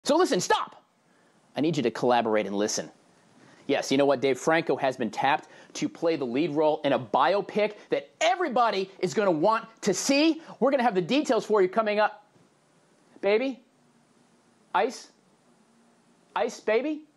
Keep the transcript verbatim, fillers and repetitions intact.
So listen, stop! I need you to collaborate and listen. Yes, you know what? Dave Franco has been tapped to play the lead role in a biopic that everybody is going to want to see. We're going to have the details for you coming up. Baby? Ice? Ice, baby?